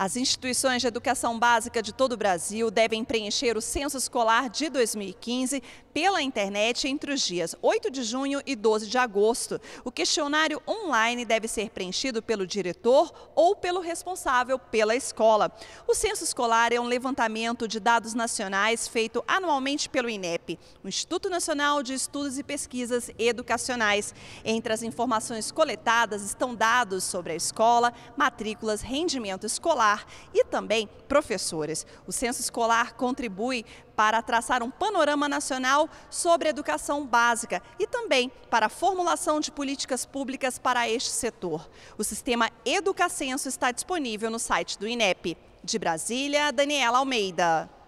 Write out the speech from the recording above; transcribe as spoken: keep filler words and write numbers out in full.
As instituições de educação básica de todo o Brasil devem preencher o censo escolar de dois mil e quinze pela internet entre os dias oito de junho e doze de agosto. O questionário online deve ser preenchido pelo diretor ou pelo responsável pela escola. O censo escolar é um levantamento de dados nacionais feito anualmente pelo INEP, o Instituto Nacional de Estudos e Pesquisas Educacionais. Entre as informações coletadas estão dados sobre a escola, matrículas, rendimento escolar e também professores. O censo escolar contribui para traçar um panorama nacional sobre a educação básica e também para a formulação de políticas públicas para este setor. O sistema Educacenso está disponível no site do INEP. De Brasília, Daniela Almeida.